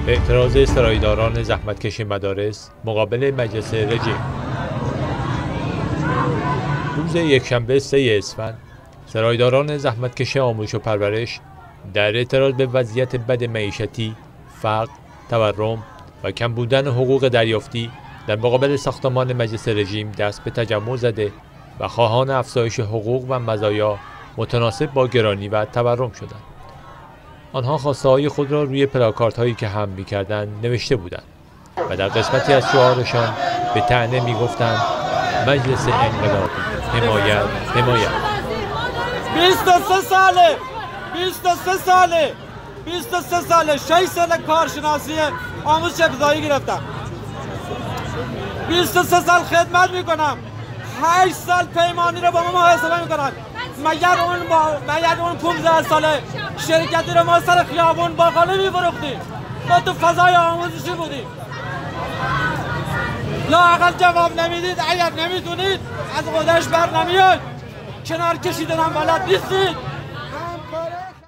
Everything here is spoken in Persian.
اعتراض سرایداران زحمتکش مدارس مقابل مجلس رژیم. روز یکشنبه 3 اسفند سرایداران زحمتکش آموزش و پرورش در اعتراض به وضعیت بد معیشتی، فقر، تورم و کم بودن حقوق دریافتی در مقابل ساختمان مجلس رژیم دست به تجمع زده و خواهان افزایش حقوق و مزایا متناسب با گرانی و تورم شدند. آنها خواسته‌های خود را روی پلاکاردهایی که حمل می‌کردند نوشته بودند و در قسمتی از شعارشان به طعنه می‌گفتند مجلس انقلاب حمایت حمایت. 23 ساله 6 سال کارشناسی آموزش ابتدایی گرفتم. 23 سال خدمت میکنم. 8 سال پیمانی رو با ما محاسبه میکنن. مگر اون 15 ساله شرکتی رو ما سر خیابون باقاله میفروختیم. ما تو فضای آموزشی بودیم. لااقل جواب نمیدید. اگر نمیدونید از خودش بر نمیاد. کنار کشیدن هم بلد نیستید.